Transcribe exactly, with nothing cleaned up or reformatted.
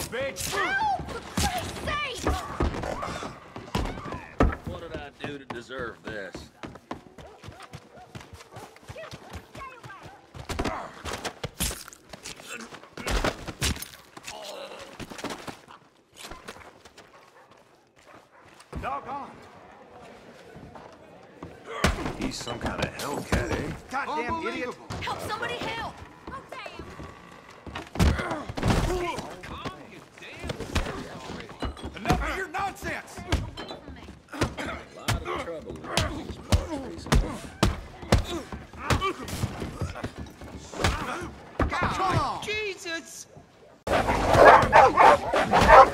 bitch! Help! For Christ's sake! What did I do to deserve this? Doggone. He's some kind of hellcat, eh? Goddamn idiot! Help somebody help! Oh, damn! Enough of your nonsense! A lot of trouble with these parts recently. Come on! Jesus!